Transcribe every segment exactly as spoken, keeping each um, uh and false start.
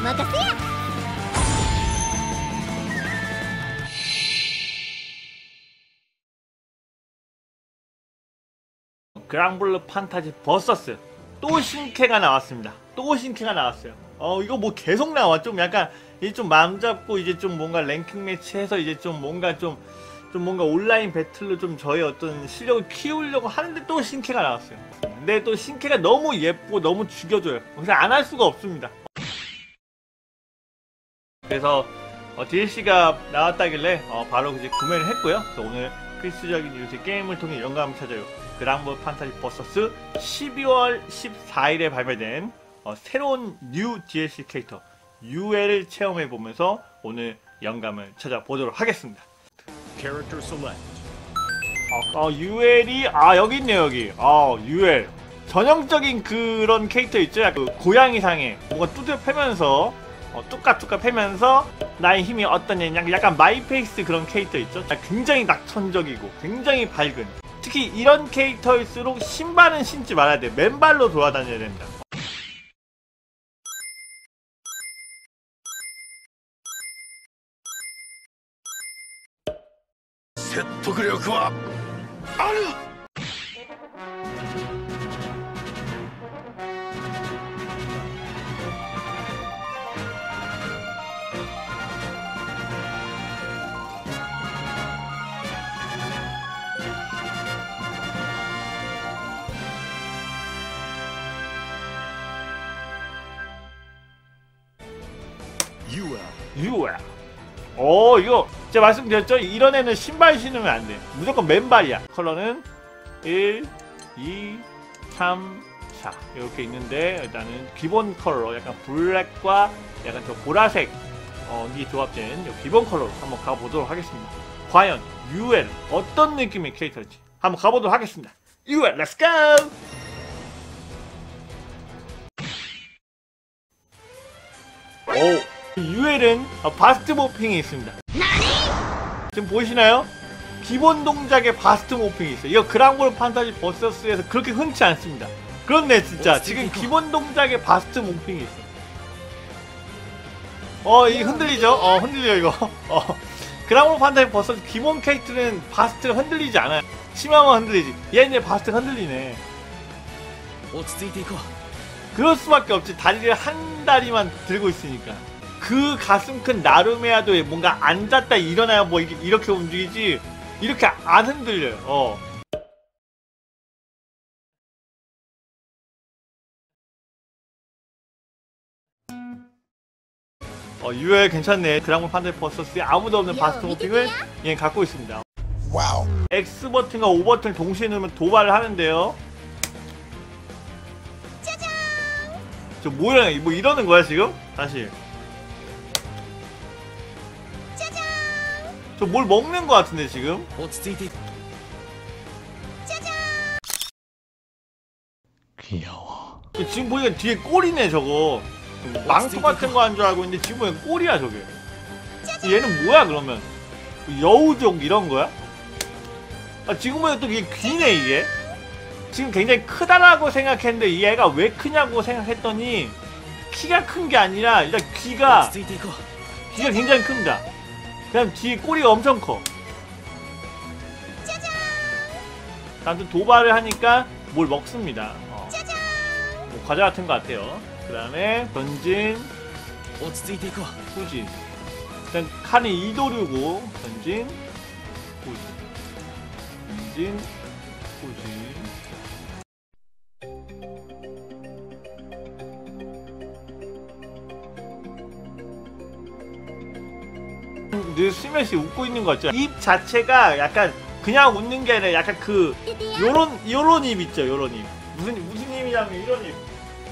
오마카세야! 그랑블루 판타지 버서스 또 신캐가 나왔습니다. 또 신캐가 나왔어요. 어 이거 뭐 계속 나와. 좀 약간 이제 좀 마음 잡고 이제 좀 뭔가 랭킹 매치해서 이제 좀 뭔가 좀 좀 뭔가 온라인 배틀로 좀 저의 어떤 실력을 키우려고 하는데 또 신캐가 나왔어요. 근데 또 신캐가 너무 예쁘고 너무 죽여줘요. 그래서 안 할 수가 없습니다. 그래서 어, 디엘씨가 나왔다길래 어, 바로 이제 구매를 했고요. 그래서 오늘 필수적인 이제 게임을 통해 영감을 찾아요. 그랑블루 판타지 버서스 십이월 십사일에 발매된 어, 새로운 뉴 디엘씨 캐릭터 유엘을 체험해보면서 오늘 영감을 찾아보도록 하겠습니다. 어, 어, 유엘이 아 여기 있네요. 여기 어, 유엘 전형적인 그런 캐릭터 있죠. 그 고양이상에 뭔가 두드려 패면서 어, 뚝까뚝까 패면서 나의 힘이 어떠냐, 약간 마이페이스 그런 캐릭터 있죠. 굉장히 낙천적이고 굉장히 밝은, 특히 이런 캐릭터일수록 신발은 신지 말아야 돼. 맨발로 돌아다녀야 된다. 説得力はある。 유엘. 유엘. 오 이거 제가 말씀드렸죠? 이런 애는 신발 신으면 안 돼. 무조건 맨발이야. 컬러는 일, 이, 삼, 사 이렇게 있는데 일단은 기본 컬러 약간 블랙과 약간 저 보라색 어, 이 조합된 기본 컬러로 한번 가보도록 하겠습니다. 과연 유엘 어떤 느낌의 캐릭터인지 한번 가보도록 하겠습니다. 유엘 렛츠고! 오 유엘은 어, 바스트 모핑이 있습니다. 지금 보이시나요? 기본 동작에 바스트 모핑이 있어요. 이거 그랑블루 판타지 버서스에서 그렇게 흔치 않습니다. 그렇네 진짜. 지금 기본 동작에 바스트 모핑이 있어. 어, 이 흔들리죠? 어, 흔들려 이거. 어, 그랑블루 판타지 버서스 기본 캐릭터는 바스트가 흔들리지 않아요. 심하면 흔들리지. 얘네 바스트가 흔들리네. 그럴 수밖에 없지. 다리를 한 다리만 들고 있으니까. 그 가슴 큰 나루메아도 뭔가 앉았다 일어나야 뭐 이렇게 움직이지 이렇게 안 흔들려요. 어. 어 유엘 괜찮네. 그랑블루 판타지 버서스에 아무도 없는 바스트 모핑을 얘 갖고 있습니다. 와우. X 버튼과 O 버튼을 동시에 누르면 도발을 하는데요. 짜잔. 저 뭐야? 뭐 이러는 거야 지금? 다시. 저 뭘 먹는 거 같은데 지금? 짜잔! 귀여워. 지금 보니까 뒤에 꼬리네 저거. 망토 같은 거 한 줄 알고 있는데 지금 보니까 꼬리야 저게. 얘는 뭐야 그러면? 여우족 이런 거야? 아 지금 보니까 또 이게 귀네 이게. 지금 굉장히 크다라고 생각했는데 얘가 왜 크냐고 생각했더니 키가 큰 게 아니라 일단 귀가 귀가 굉장히 큽니다. 그냥 뒤에 꼬리가 엄청 커. 짜잔! 아무튼 도발을 하니까 뭘 먹습니다. 어. 뭐 과자 같은 거 같아요. 그 다음에 던진 후진. 일단 칸을 이도류고 던진 후진. 던진 후진. 늘 스매시 웃고 있는 거 같죠? 입 자체가 약간 그냥 웃는 게 아니라 약간 그 요런 요런 입 있죠? 요런 입. 무슨 무슨 입이냐면 이런 입.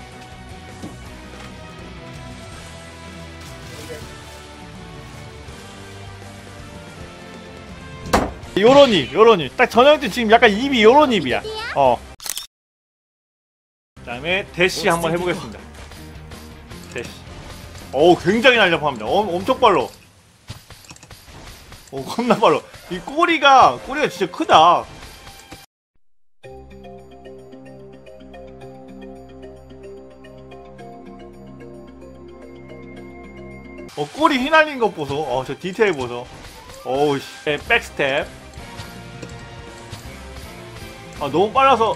요런 입, 요런 입. 딱 전형적 지금 약간 입이 요런 입이야. 어. 그다음에 대시 한번 해보겠습니다. 대시. 어우 굉장히 날렵합니다. 어, 엄청 빨라. 오 겁나 빨라. 이 꼬리가 꼬리가 진짜 크다. 어 꼬리 휘날린 것 보소. 어 저 디테일 보소. 어우 씨. 네, 백스텝. 아 너무 빨라서.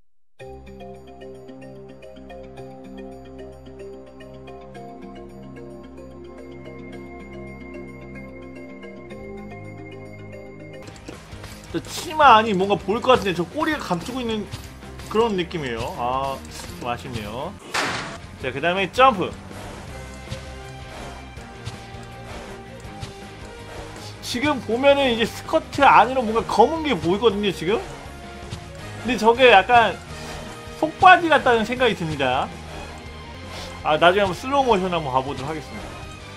저 치마 아니 뭔가 보일 것 같은데 저 꼬리가 감추고 있는 그런 느낌이에요. 아 좀 아쉽네요. 자 그 다음에 점프. 지금 보면은 이제 스커트 안으로 뭔가 검은 게 보이거든요 지금. 근데 저게 약간 속바지 같다는 생각이 듭니다. 아 나중에 한번 슬로우 모션 한번 가보도록 하겠습니다.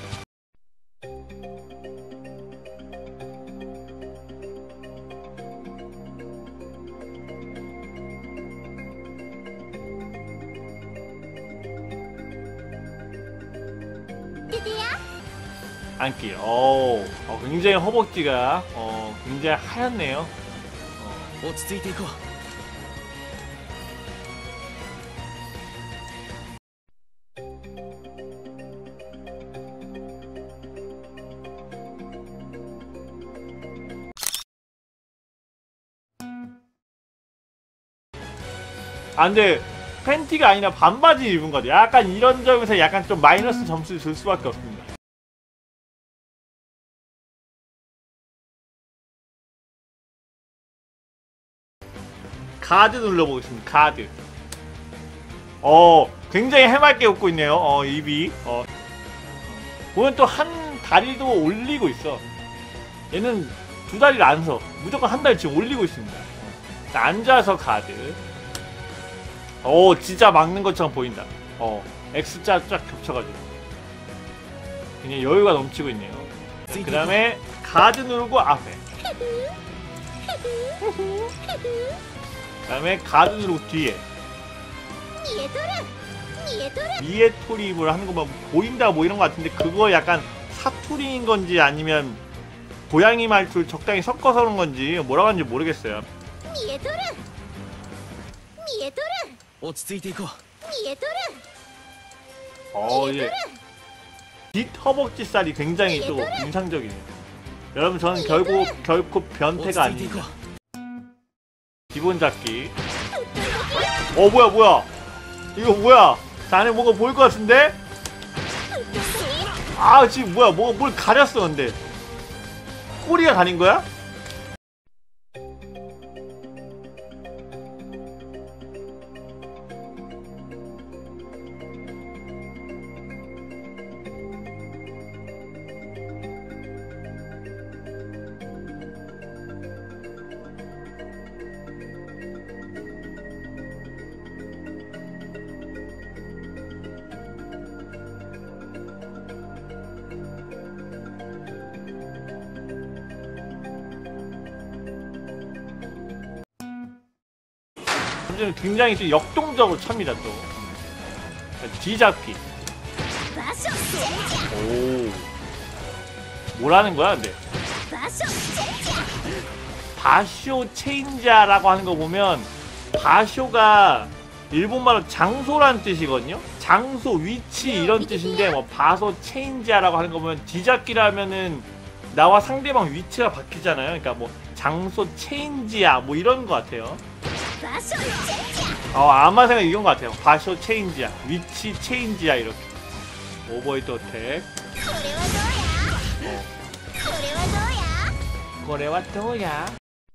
안기. 어, 어 굉장히 허벅지가 어 굉장히 하얗네요. 어. 落ち着いていこう 아 근데 팬티가 아니라 반바지 입은 거죠. 약간 이런 점에서 약간 좀 마이너스 점수를 줄 수밖에 없습니다. 가드 눌러보겠습니다. 가드. 어 굉장히 해맑게 웃고 있네요. 어 입이. 어 보면 또 한 다리도 올리고 있어. 얘는 두 다리를 안 서. 무조건 한 다리 지금 올리고 있습니다. 자, 앉아서 가드. 오 진짜 막는 것처럼 보인다. 어 X자 쫙 겹쳐가지고 그냥 여유가 넘치고 있네요. 그 다음에 가드 누르고 앞에. 그 다음에 가드 누르고 뒤에. 미에토립을 하는 거만 보인다 뭐 이런 거 같은데 그거 약간 사투리인 건지 아니면 고양이 말투를 적당히 섞어서 하는 건지 뭐라고 하는지 모르겠어요. 落ち着いていこう 어, 예. 뒷 허벅지살이 굉장히 또 인상적이네요. 여러분 저는 결국 결코 변태가 아닙니다. 기본 잡기. 어 뭐야 뭐야 이거 뭐야? 자, 안에 뭔가 보일 것 같은데? 아 지금 뭐야 뭐가 뭘 가렸어 근데 꼬리가 가린 거야? 굉장히 또 역동적으로 찹니다 또. 뒤잡기. 오. 뭐라는 거야 근데? 바쇼 체인자라고 하는 거 보면 바쇼가 일본말로 장소란 뜻이거든요. 장소, 위치 이런 뜻인데 뭐 바소 체인자라고 하는 거 보면 뒤잡기라면은 나와 상대방 위치가 바뀌잖아요. 그러니까 뭐 장소 체인지야 뭐 이런 거 같아요. 어 아마 생각 이건 것 같아요. 바쇼 체인지야, 위치 체인지야 이렇게. 오버헤드 어택. 어. 거래와 또야.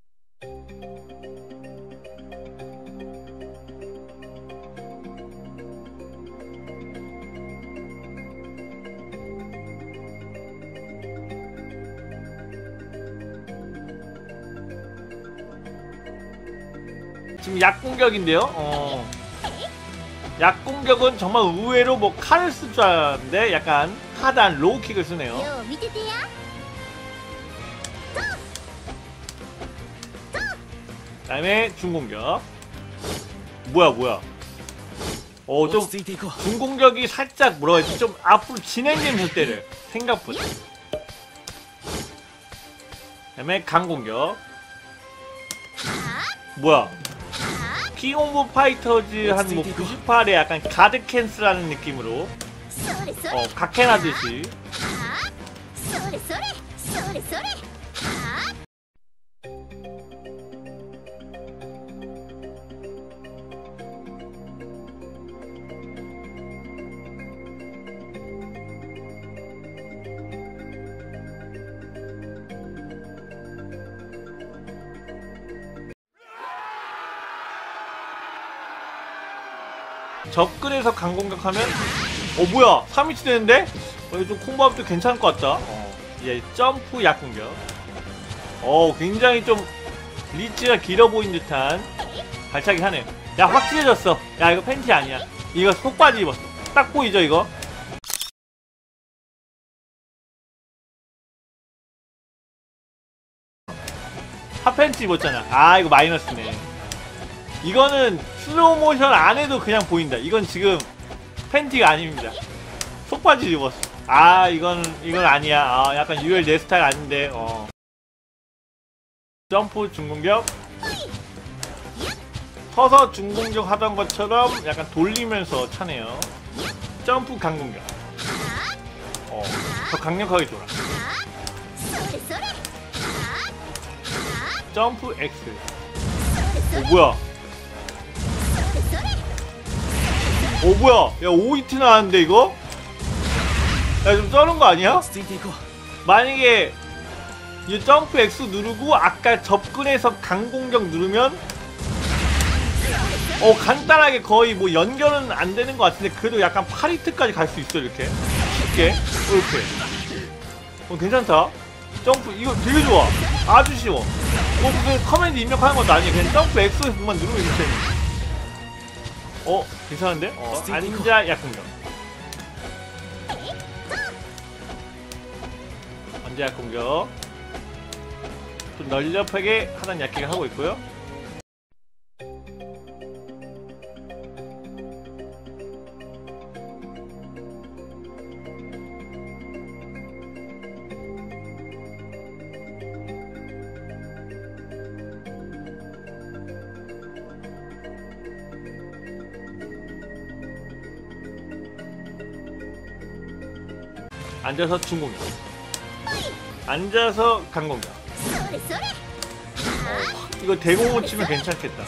지금 약공격인데요. 어. 약공격은 정말 의외로 뭐 칼을 쓸 줄 알았는데 약간 하단 로우킥을 쓰네요. 그 다음에 중공격. 뭐야 뭐야. 어 좀 중공격이 살짝 뭐라 해야지 좀 앞으로 진행되면서 때려요. 생각보다. 그 다음에 강공격. 뭐야 킹오브 파이터즈 한 뭐 구십팔에 약간 가드 캔슬하는 느낌으로 어 각캔하듯이 それそれそれそれはあ。 접근해서 강공격하면 어 뭐야 삼 인치 되는데? 어, 이거 좀 콤보합도 괜찮을 것 같다. 어, 이제 점프 약공격. 어 굉장히 좀 리치가 길어 보인 듯한 발차기 하네요. 야 확실해졌어. 야 이거 팬티 아니야. 이거 속바지 입었어. 딱 보이죠 이거? 핫팬티 입었잖아. 아 이거 마이너스네. 이거는 슬로우 모션 안에도 그냥 보인다. 이건 지금 팬티가 아닙니다. 속바지 입었어. 아 이건 이건 아니야. 아 약간 유엘 내 스타일 아닌데. 어. 점프 중공격. 서서 중공격 하던 것처럼 약간 돌리면서 차네요. 점프 강공격. 어, 더 강력하게 돌아. 점프 X. 어 뭐야? 오 뭐야 야 오 히트 나왔는데 이거? 야 좀 쩌는 거 아니야? 만약에 이 점프 X 누르고 아까 접근해서 강공격 누르면 어 간단하게 거의 뭐 연결은 안 되는 것 같은데 그래도 약간 팔 히트까지 갈 수 있어 이렇게 쉽게 어, 이렇게 어 괜찮다. 점프 이거 되게 좋아. 아주 쉬워. 뭐 무슨 커맨드 입력하는 것도 아니야. 그냥 점프 X만 누르면 이렇게 어? 괜찮은데? 어, 앉아 약공격. 앉아 약공격. 좀 널렵하게 하단 약기를 하고 있고요. 앉아서 중공격. 앉아서 강공격. 어, 이거 대공을 치면 괜찮겠다.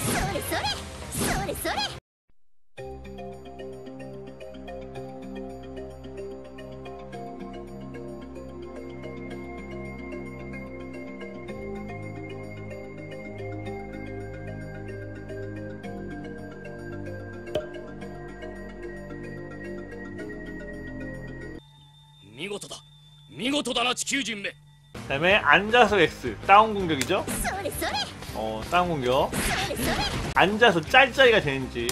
그 다음에 앉아서 X 다운 공격이죠? 어 다운 공격. 앉아서 짤짤이가 되는지.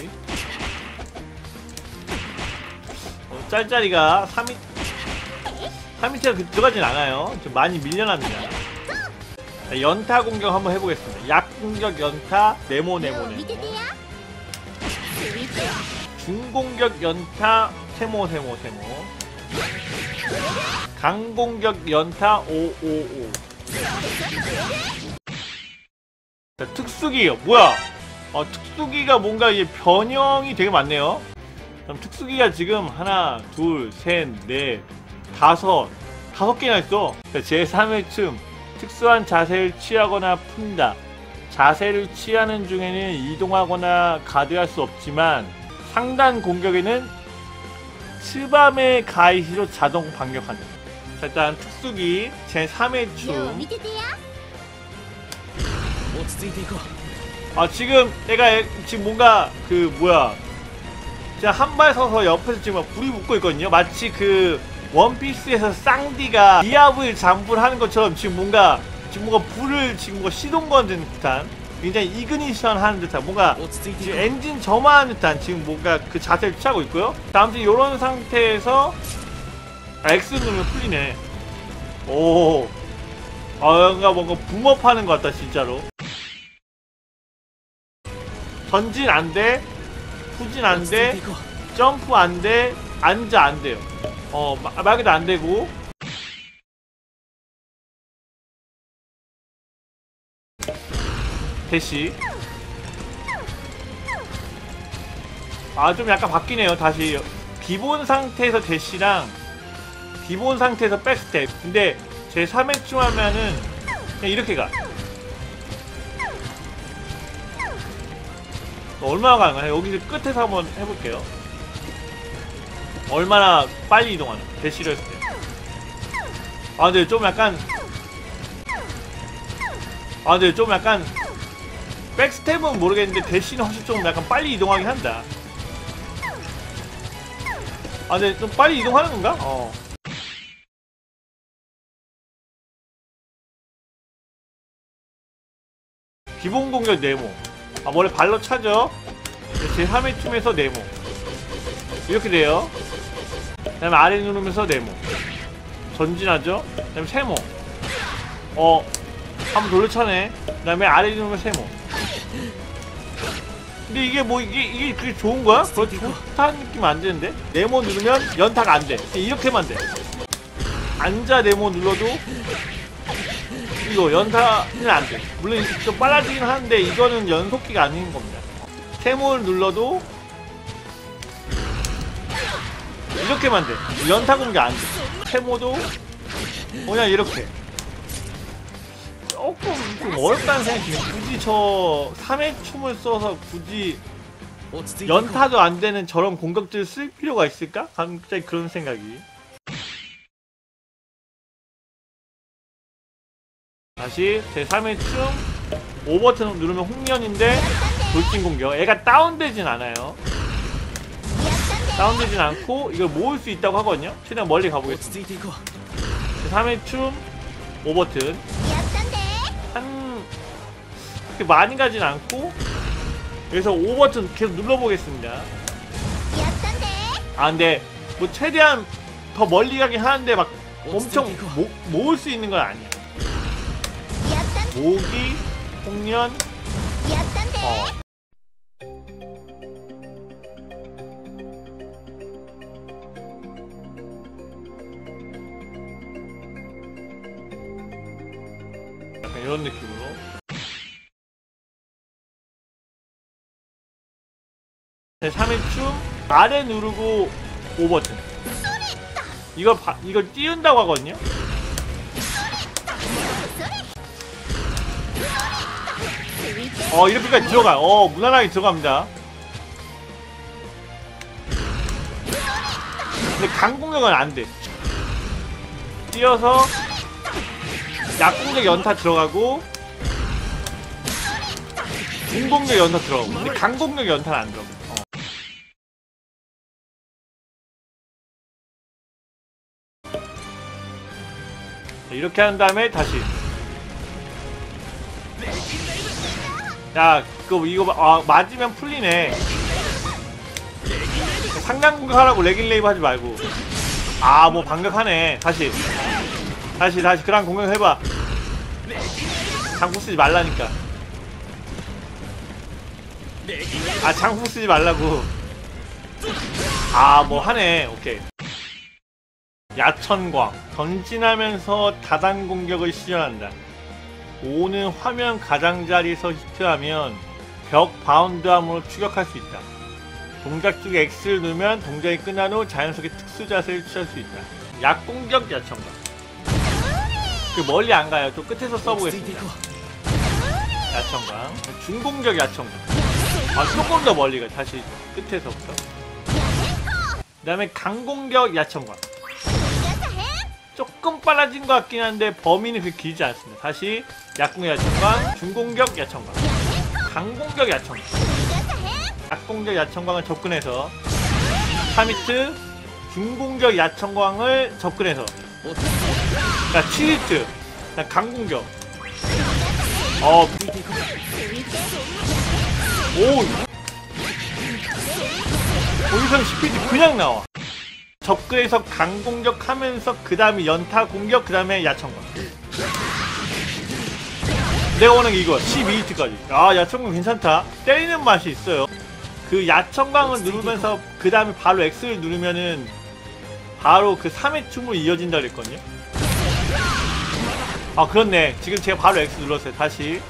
어, 짤짤이가 삼 인 삼 인치가 들어가진 않아요. 좀 많이 밀려납니다. 자, 연타 공격 한번 해보겠습니다. 약공격 연타 네모 네모 네모. 중공격 연타 세모 세모 세모. 강공격 연타 오오오. 자, 특수기 뭐야? 어, 특수기가 뭔가 이제 변형이 되게 많네요. 그럼 특수기가 지금 하나, 둘, 셋, 넷, 다섯, 다섯 개나 있어. 제삼 회쯤 특수한 자세를 취하거나 푼다. 자세를 취하는 중에는 이동하거나 가드할 수 없지만 상단 공격에는 츠바메 가이시로 자동 반격한다. 자, 일단 특수기 제삼 회춤. 아 지금 내가 지금 뭔가 그 뭐야 제가 한 발 서서 옆에서 지금 불이 붙고 있거든요. 마치 그 원피스에서 쌍디가 디아블 잠불 하는 것처럼 지금 뭔가 지금 뭔가 불을 지금 뭔가 시동 거는 듯한 굉장히 이그니션 하는 듯한 뭔가 지금 엔진 점화하는 듯한 지금 뭔가 그 자세를 취하고 있고요. 아무튼 요런 상태에서 아, X 누르면 풀리네. 오, 아, 뭔가 뭔가 붐업 하는 것 같다 진짜로. 전진 안 돼, 후진 안 돼, 점프 안 돼, 앉아 안 돼요. 어, 말 그대로 안 되고. 대시. 아, 좀 약간 바뀌네요. 다시 기본 상태에서 대시랑 기본 상태에서 백스텝. 근데 제 삼 회쯤 하면은 그냥 이렇게 가. 얼마나 가는 거야? 여기 끝에서 한번 해볼게요. 얼마나 빨리 이동하는 대시를 했을 때. 아 근데 좀 약간 아 근데 좀 약간 백스텝은 모르겠는데 대시는 확실히 좀 약간 빨리 이동하긴 한다. 아 근데 좀 빨리 이동하는 건가? 어. 기본 공격 네모. 아 원래 발로 차죠? 제삼 회쯤에서 네모. 이렇게 돼요. 그 다음에 아래 누르면서 네모. 전진하죠? 그 다음에 세모. 어 한번 돌려차네. 그 다음에 아래 누르면 세모. 근데 이게 뭐 이게 이게 그게 좋은 거야? 그렇 좋다는 느낌 안 드는데? 네모 누르면 연타가 안 돼. 이렇게만 돼. 앉아 네모 눌러도 이거 연타는 안 돼. 물론 좀 빨라지긴 하는데 이거는 연속기가 아닌 겁니다. 세모를 눌러도 이렇게만 돼. 연타 공격 안 돼. 세모도 그냥 이렇게. 조금 좀 어렵다는 생각이 들어요. 굳이 저 삼 회 춤을 써서 굳이 연타도 안 되는 저런 공격들을 쓸 필요가 있을까? 갑자기 그런 생각이. 다시 제 삼 회 춤 오 버튼 누르면 홍련인데 돌진 공격. 애가 다운되진 않아요. 다운되진 않고 이걸 모을 수 있다고 하거든요. 최대한 멀리 가보겠습니다. 제 삼 회 춤 오 버튼 한 그렇게 많이 가진 않고 여기서 오 버튼 계속 눌러보겠습니다. 아 근데 뭐 최대한 더 멀리 가긴 하는데 막 엄청 모, 모을 수 있는 건 아니야. 모기, 홍련, 어. 약간 이런 느낌으로. 삼 회 춤 아래 누르고 오 버튼. 이거 바, 이걸 띄운다고 하거든요. 어 이렇게까지 들어가요. 어 무난하게 들어갑니다. 근데 강공격은 안돼. 뛰어서 약공격 연타 들어가고 중공격 연타 들어가고 근데 강공격 연타는 안 들어가. 어. 이렇게 한 다음에 다시 야, 그거 이거 아, 맞으면 풀리네. 상량 공격하라고 레깅레이브 하지 말고. 아, 뭐 반격하네. 다시, 다시, 다시 그랑 공격 해봐. 장구 쓰지 말라니까. 아, 장구 쓰지 말라고. 아, 뭐 하네. 오케이. 야천광 전진하면서 다단 공격을 시전한다. 오는 화면 가장자리에서 히트하면 벽 바운드함으로 추격할 수 있다. 동작 중에 X를 누르면 동작이 끝난 후 자연스럽게 특수 자세를 취할 수 있다. 약공격 야천광. 그 멀리 안 가요. 좀 끝에서 써보겠습니다. 야천광. 중공격 야천광. 아 조금 더 멀리 가. 다시 끝에서부터. 그 다음에 강공격 야천광. 조금 빨라진 것 같긴 한데 범위는 그렇게 길지 않습니다. 다시 약공격 야천광, 중공격 야천광, 강공격 야천광. 약공격 야천광을 접근해서 삼 히트, 중공격 야천광을 접근해서 자 칠 히트, 자 강공격. 어 오 여기서는 십 히트 그냥 나와. 접근해서 강공격 하면서 그 다음에 연타 공격, 그 다음에 야천광. 내가 원하는 게 이거 십이 히트까지. 아 야천광 괜찮다. 때리는 맛이 있어요. 그 야천광을 누르면서 그 다음에 바로 X를 누르면은 바로 그 삼 회 춤으로 이어진다 그랬거든요. 아 그렇네. 지금 제가 바로 X 눌렀어요. 다시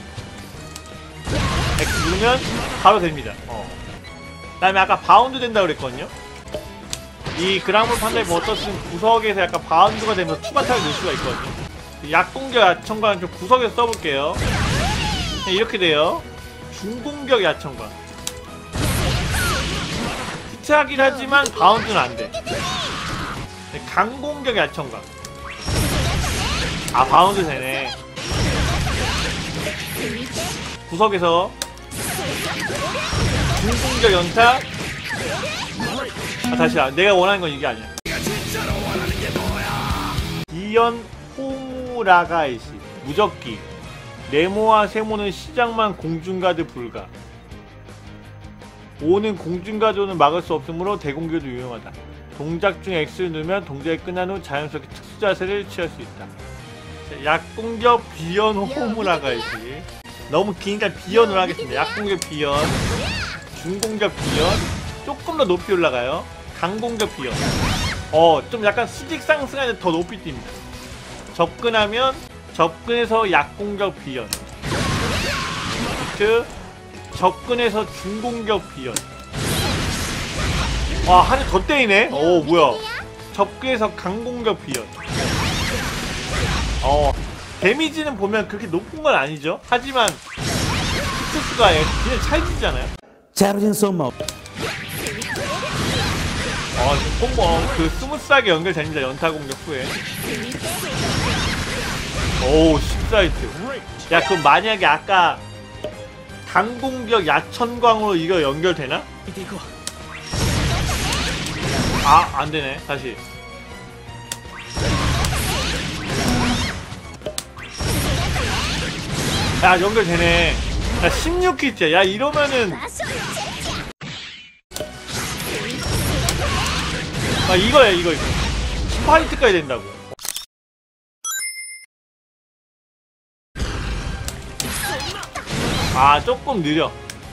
X 누르면 바로 됩니다. 어. 그 다음에 아까 바운드 된다 그랬거든요. 이 그랑블 판다이 버터스는 구석에서 약간 바운드가 되면서 추가 타격 넣을 수가 있거든요. 약공격 야천광 좀 구석에서 써볼게요. 이렇게 돼요. 중공격 야천광. 히트하긴 하지만 바운드는 안돼. 강공격 야천광. 아 바운드 되네. 구석에서 중공격 연타. 아 다시야. 내가 원하는 건 이게 아니야. 이연 호무라가이시 무적기. 네모와 세모는 시작만 공중가드 불가. 오는 공중가드는 막을 수 없으므로 대공격도 유용하다. 동작 중 X를 누르면 동작이 끝난 후 자연스럽게 특수 자세를 취할 수 있다. 약공격 비연 호무라가이시. 너무 기니까 비연으로 하겠습니다. 약공격 비연, 중공격 비연, 조금 더 높이 올라가요. 강공격 비연. 어, 좀 약간 수직 상승하는데 더 높이 뜁니다. 접근하면 접근해서 약공격 비연. 비트. 접근해서 중공격 비연. 와, 하늘 더 때리네? 오, 뭐야. 접근해서 강공격 비연. 어, 데미지는 보면 그렇게 높은 건 아니죠? 하지만 히트수가 그냥 찰지잖아요? 자르진 썸머. 어, 콤보 그 스무스하게 연결됩니다. 연타 공격 후에. 오, 십사이트. 야, 그럼 만약에 아까 강공격 야천광으로 이거 연결되나? 아, 안되네. 다시. 야, 연결되네. 야, 십육 히트야. 야, 이러면은 아, 이거야, 이거, 이거. 십팔 히트까지 된다고. 아, 조금 느려.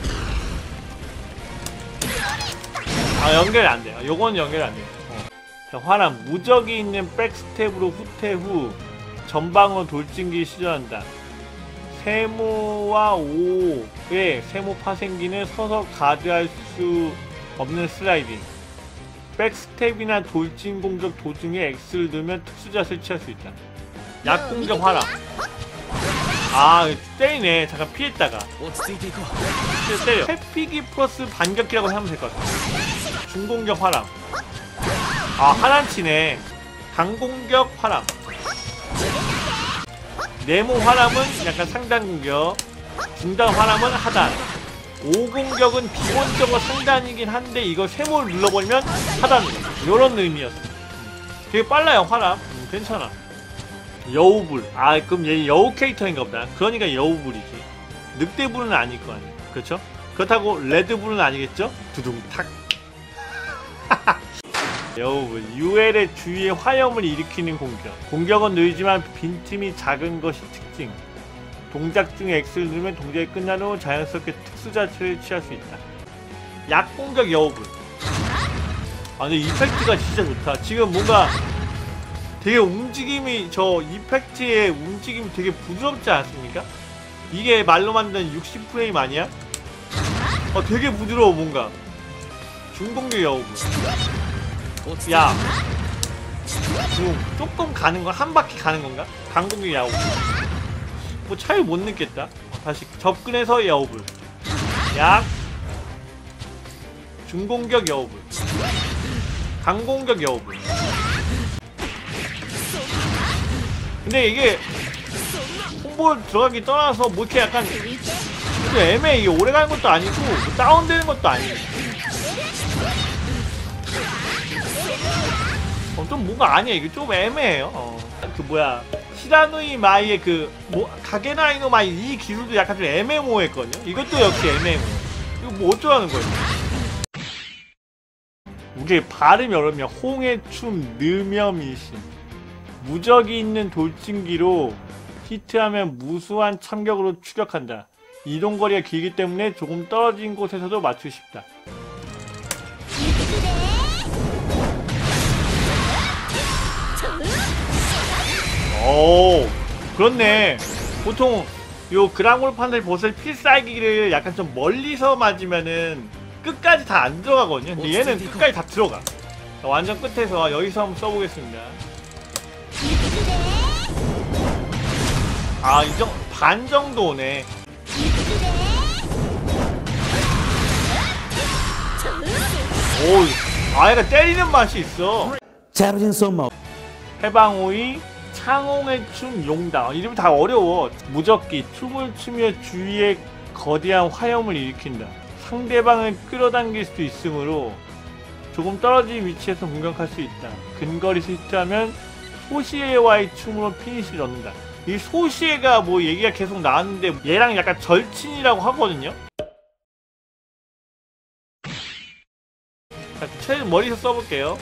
아, 연결이 안 돼요. 요건 연결이 안 돼요. 어. 자, 화남. 무적이 있는 백스텝으로 후퇴 후 전방으로 돌진기 시전한다. 세모와 오의 세모 파생기는 서서 가드할 수 없는 슬라이딩. 백스텝이나 돌진 공격 도중에 X를 누르면 특수자세를 취할 수 있다. 약공격 화람. 아, 때리네. 잠깐 피했다가. 때려. 회피기 플러스 반격기라고 하면 될 것 같아. 중공격 화람. 아, 하란치네. 강공격 화람. 네모 화람은 약간 상단 공격. 중단 화람은 하단. 오공격은 기본적으로 상단이긴 한데 이거 세모를 눌러버리면 하단. 요런 의미였어. 되게 빨라요, 화람. 음, 괜찮아. 여우불. 아, 그럼 얘 여우 캐릭터인가 보다. 그러니까 여우불이지. 늑대불은 아닐 거 아니야. 그렇죠? 그렇다고 레드불은 아니겠죠? 두둥탁. 여우불. 유엘의 주위에 화염을 일으키는 공격. 공격은 느리지만 빈틈이 작은 것이 특징. 동작 중에 X를 누르면 동작이 끝난 후 자연스럽게 특수 자체를 취할 수 있다. 약공격 여우불. 아, 근데 이펙트가 진짜 좋다. 지금 뭔가 되게 움직임이, 저 이펙트의 움직임이 되게 부드럽지 않습니까? 이게 말로 만든 육십 프레임 아니야? 어, 되게 부드러워, 뭔가. 중공격 여우불. 야, 지금 조금 가는 건 한 바퀴 가는 건가? 강공격 여우불. 뭐 차이 못 느꼈다. 어, 다시 접근해서 여우불. 약. 중공격 여우불. 강공격 여우불. 근데 이게 홍보를 들어가기 떠나서 뭐 이렇게 약간 좀 애매해. 이게 오래가는 것도 아니고 뭐 다운되는 것도 아니고 어, 좀 뭔가 아니야. 이게 좀 애매해요. 어. 그 뭐야 시라누이 마이의 그 뭐 가게나이노 마이 이 기술도 약간 좀 애매모호했거든요. 이것도 역시 애매모호. 이거 뭐 어쩌라는 거예요. 우리의 발음이 어렵냐. 홍해춤 느며미신. 무적이 있는 돌진기로 히트하면 무수한 참격으로 추격한다. 이동거리가 길기 때문에 조금 떨어진 곳에서도 맞추기 쉽다. 오, 그렇네. 보통 요 그랑골 판다이 버섯의 필살기를 약간 좀 멀리서 맞으면은 끝까지 다 안 들어가거든요. 근데 얘는 끝까지 다 들어가. 완전 끝에서 여기서 한번 써보겠습니다. 아, 이 정도 반 정도 오네. 오, 아이가 때리는 맛이 있어. 해방오이, 창홍의 춤, 용당. 이름이 다 어려워. 무적기, 춤을 추며 주위에 거대한 화염을 일으킨다. 상대방을 끌어당길 수도 있으므로 조금 떨어진 위치에서 공격할 수 있다. 근거리에서 히트하면 소시에와의 춤으로 피니시를 넣는다. 이 소시에가 뭐 얘기가 계속 나왔는데 얘랑 약간 절친이라고 하거든요. 자, 최 머리에서 써볼게요.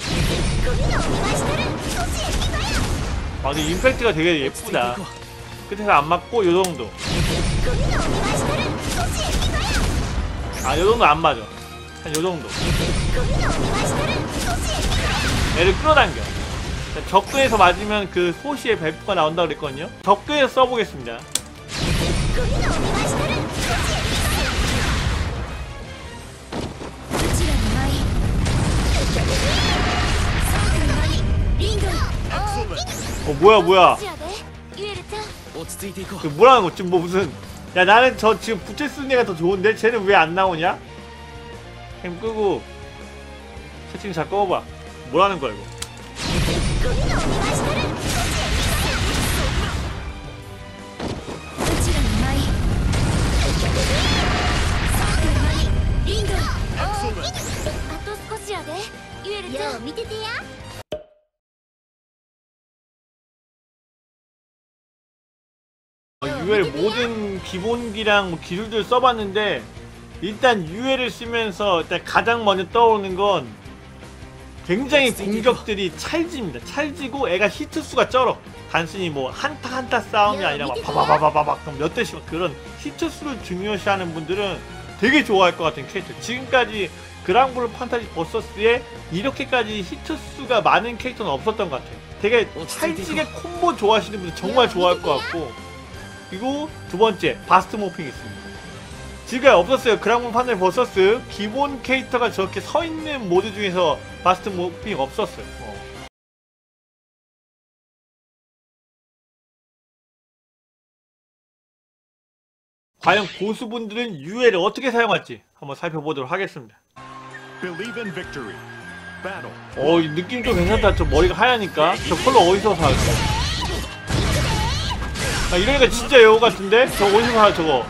아, 근데 임팩트가 되게 예쁘다. 끝에서 안 맞고 요정도. 아, 요정도 안 맞아. 한 요정도. 얘를 끌어당겨. 적근에서 맞으면 그 소시의 발표가 나온다고 그랬거든요. 적근에서 써보겠습니다. 어, 뭐야 뭐야. 그 뭐라는 거 지금 뭐 무슨. 야, 나는 저 지금 부채 쓰는 애가 더 좋은데 쟤는 왜 안 나오냐? 캠 끄고 채팅 잘 꺼봐. 뭐라는 거야 이거. 유엘 모든 기본기랑 뭐 기술들 써봤는데 일단 유엘을 쓰면서 일단 가장 먼저 떠오르는 건 굉장히 공격들이 찰집니다. 찰지고 애가 히트수가 쩔어. 단순히 뭐 한타 한타 싸움이 아니라 막 바바바바바박 몇 대씩 그런 히트수를 중요시하는 분들은 되게 좋아할 것 같은 캐릭터. 지금까지 그랑블루 판타지 버서스에 이렇게까지 히트수가 많은 캐릭터는 없었던 것 같아요. 되게 찰지게 콤보 좋아하시는 분들 정말 좋아할 것 같고. 그리고 두 번째 바스트 모핑이 있습니다. 지금까지 없었어요. 그랑블루 판타지 버서스 기본 캐릭터가 저렇게 서있는 모드 중에서 바스트 모핑이 없었어요. 어. 과연 고수분들은 유엘을 어떻게 사용할지 한번 살펴보도록 하겠습니다. 어, 이 느낌 좀 괜찮다. 저 머리가 하얘니까. 저 컬러 어디서 사왔어? 아, 이러니까 진짜 여우 같은데? 저 어디서 사 저거?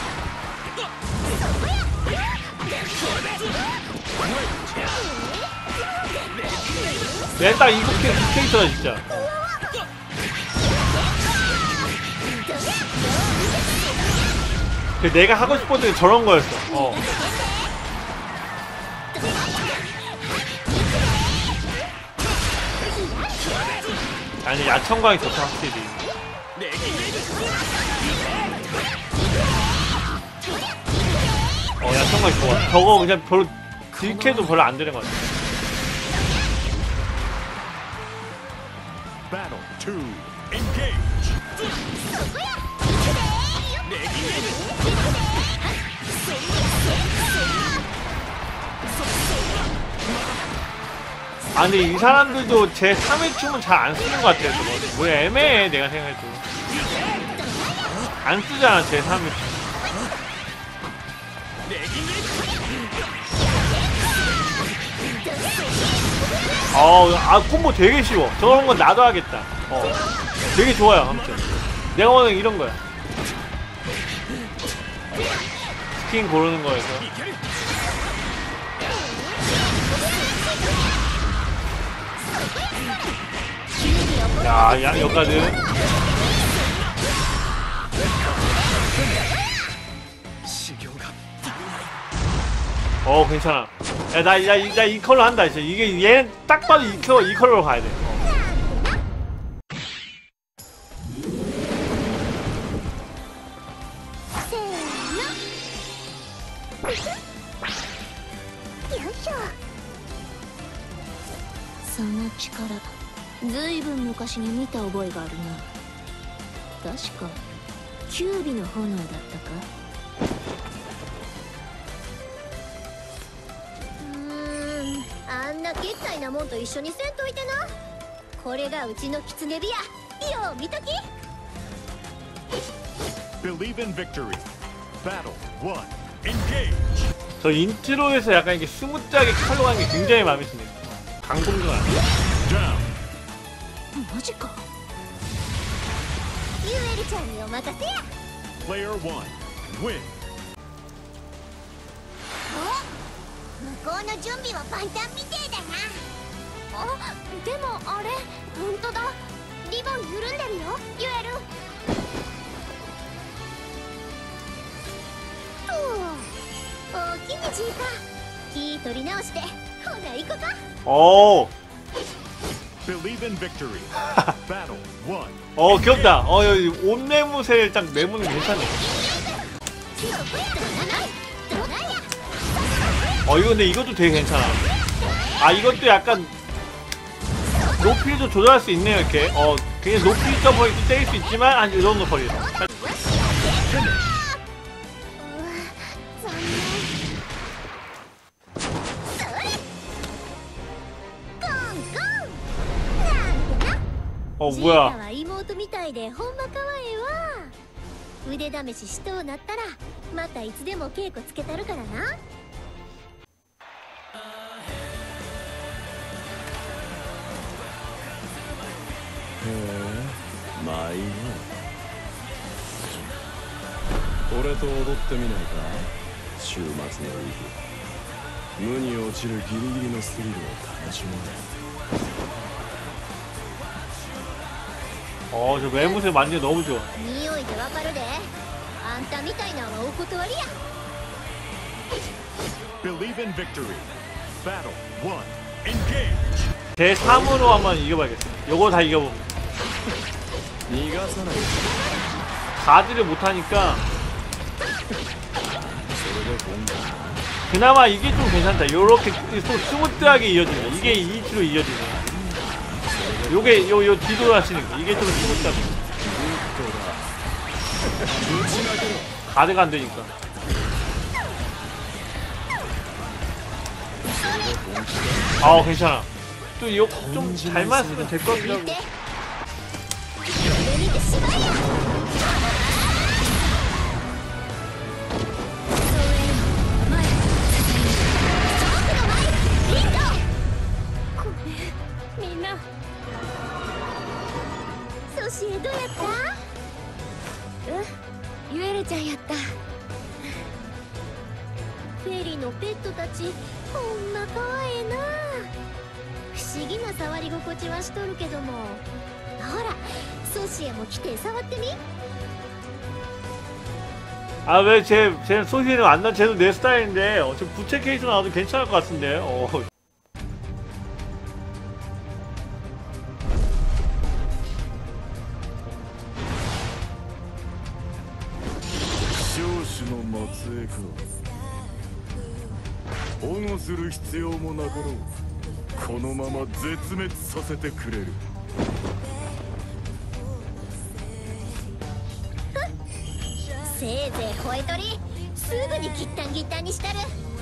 얘 딱 이거 캐릭터다 진짜. 내가 하고 싶었던 게 저런 거였어. 어. 아니, 야청광이 좋다 확실히. 어, 야청광이 좋아. 저거 그냥 별로 딜캐도 별로 안 되는 것 같아. 아, 근데 이 사람들도 제 삼 회 춤은 잘 안 쓰는 것 같아요. 저거 뭐 애매해. 내가 생각해도 안 쓰잖아 제 삼 회 춤. 어, 아, 콤보 되게 쉬워. 저런 건 나도 하겠다. 어, 되게 좋아요. 아무튼 내가 원하는 이런 거야. 스킨 고르는 거에서. 야, 야, 여기까지. 어, 괜찮아. 야, 나, 야, 나 이 컬러 한다. 진짜. 이게 얘는 딱 봐도 이 컬러, 이 컬러로 가야 돼. 어. その力ずいぶん昔に見た覚えがあるな。確かキュービの炎だったか。うーん、あんなけったたいなもんと一緒にせんといてな。これがうちの狐火や。よう見とき。 Believe in victory. Battle one. Engage. 저 인트로에서 약간 이게 스무트하게 칼로 가는 게 굉장히 마음에 드네요. 강공주가 Down. マジか。ユエルちゃんにお任せや。 Player one. Win. 向こうの準備は万端みてえだな。あ、でもあれ本当だ。リボン緩んでるよ、ユエル。とおおきにじいか。気取り直してほな行こか。 오, Believe in victory. Battle one. 어 귀엽다. 어 여기 옷 내무새 딱 내무는 괜찮네. 어 이거 근데 이것도 되게 괜찮아. 아 이것도 약간 높이도 조절할 수 있네요 이렇게. 어 그냥 높이 있어 보이도 때릴 수 있지만 한 이 정도 거리. 어 뭐야? 妹みたいでほんまかわええわ。腕試ししとうなったらまたいつでも稽古つけたるからな。 まあいいよ。俺と踊ってみないか。週末のイブ、無に落ちるギリギリのスリルを楽しもう。 어 저 외무새 만져 너무 좋아. 匂いでわかるで。あんたみたいなのはお断りや。 Believe in victory. Battle one. Engage. 제삼으로 한번 이겨봐야겠어. 요거 다 이겨보면. 逃がさない。 가드를 못하니까 それで本番。 그나마 이게 좀 괜찮다. 요렇게 또 스무트하게 이어지네. 이게 이치로 이어지네. 요게 요 요 뒤로 하시는 거 이게 좀 스무트하게. 가드가 안 되니까. 아 괜찮아. 또 이거 좀 잘만 쓰면 될 것 같기도 하고. 見てしまえや。みんなソシエどうやった？うん、ユエルちゃんやった。フェリーのペットたちほんまかわええな。不思議な触り心地はしとるけども、ほらソシエも来て触ってみ。 아 왜 제 제 소시는 안 나? 쟤도 내 스타일인데 어, 저 부채 케이스 나와도 괜찮을 것 같은데. 어. 쇼슈의末裔か。保護する必要もなかろう。このまま絶滅させてくれる。 せいぜい吠えとり、すぐにギッタンギッタンにしたる。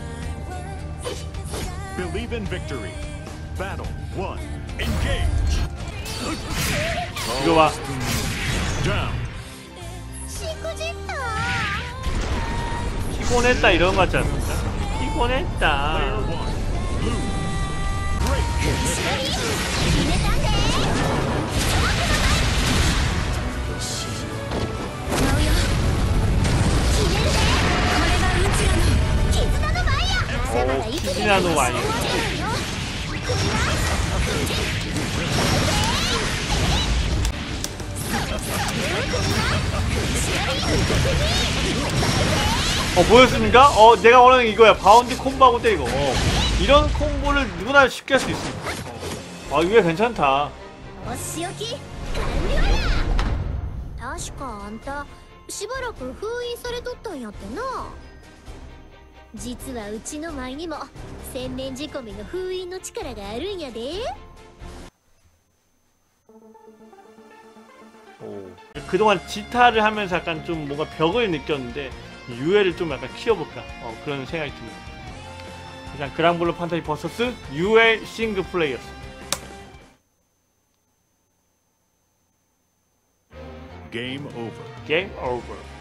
Believe in victory. Battle one. Engage. 이거 봐. Down. しくじった。 피곤했다 이런 거 같지 않습니까? 피곤했다. Player one. Blue. Break. 決めたんで。舞うよ。決めるで。これがうちらの絆の舞や。まだまだいつでも絆の舞。 어 보였습니까? 어 내가 원하는 이거야. 바운드 콤보하고 때리고. 어, 이런 콤보를 누구나 쉽게 할 수 있습니다. 어. 아 이게 괜찮다. お仕置き完了や。確かあんたしばらく封印されとったんやってな。実はうちの舞にも洗面仕込みの封印の力があるんやで。 오. 그동안 지타를 하면서 약간 좀 뭔가 벽을 느꼈는데 유해를 좀 약간 키워볼까 어, 그런 생각이 듭니다. 그냥 그랑블루 판타지 버서스 유엘 싱글 플레이였어. Game over. 게임 오버.